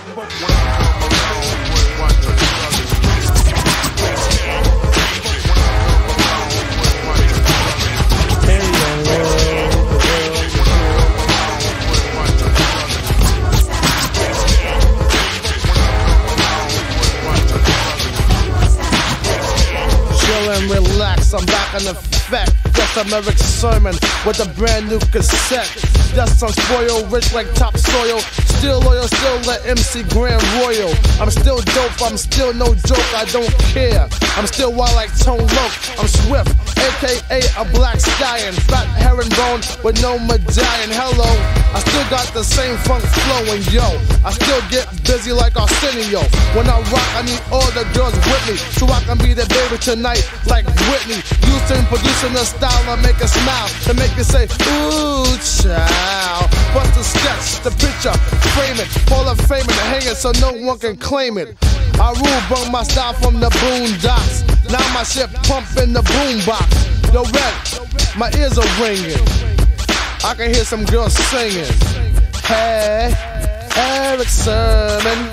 Relax, I'm back in effect. Yes, I'm Erick Sermon with a brand new cassette. Yes, I'm spoiled, rich like topsoil. Still loyal, still the MC Grand Royal. I'm still dope, I'm still no joke, I don't care. I'm still wild like Tone Lōc. I'm swift, aka a black stallion. Fat herringbone with no medallion. Hello, I still got the same funk flowing, yo. I still get busy like Arsenio. When I rock, I need all the girls with me, so I can be the baby tonight like Whitney. Using producing the style to make a smile, to make you say, ooh, child. Bust the sketch, the picture, frame it, Hall of Fame and hang it so no one can claim it. I rule, brought my style from the boondocks. Now my shit pumping the boombox. Yo, Red, my ears are ringing. I can hear some girls singing. Hey, Erick Sermon.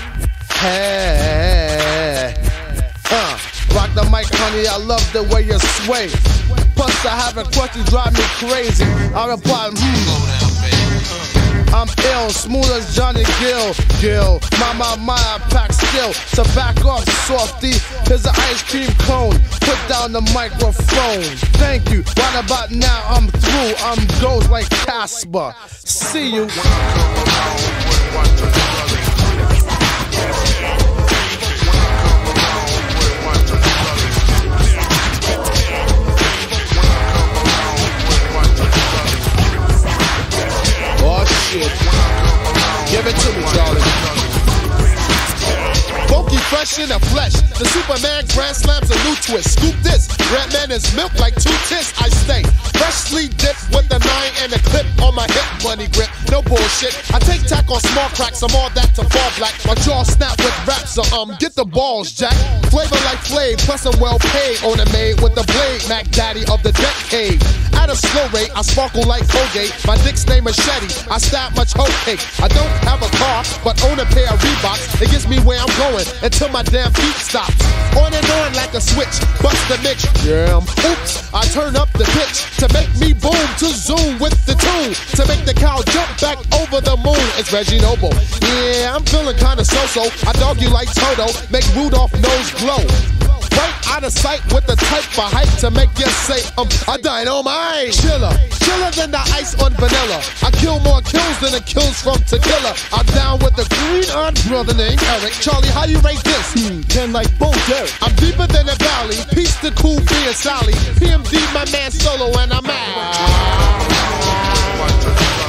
Hey, rock the mic, honey, I love the way you sway. Plus, I have a question drive me crazy. I reply, I'm ill, smooth as Johnny Gill. My, I pack skill. So back off, softy. Here's an ice cream cone. Put down the microphone. Thank you. Right about now, I'm through. I'm ghost like Casper. See you. Give it to me, darling. Funky fresh in the flesh. The Superman grand slams a new twist. Scoop this. Redman is milk like 2 tits. I stay freshly dipped with the 9 and a clip on my hip. Bunny grip, no bullshit. I take tack on small cracks. I'm all that to fall black. My jaw snap with raps. So get the balls, Jack. Flavor like Flav. Plus I'm well paid. On a maid with the blade. Mac Daddy of the decade. At a slow rate, I sparkle like Colgate. My dick's name Machete. I stab much hoe cake. I don't have a car, but own a pair of Reeboks. It gets me where I'm going until my damn feet stops. On and on like a switch. Bust the mix. Yeah. Oops. I turn up the pitch to make me boom. To zoom with the tune. To make the cow jump back over the moon. It's Reggie Noble. Yeah, I'm feeling kinda so-so. I dog you like Toto. Make Rudolph nose glow. Right out of sight with the type of hype to make you say, I dynamite. Chiller than the ice on vanilla. I kill more kills than the kills from tequila. I'm down with the green-eyed brother named Erick. Charlie, how you rate this? 10 like Bo Derek. I'm deeper than a valley. Peace to Cool B and Sally. PMD, my man solo, and I'm out.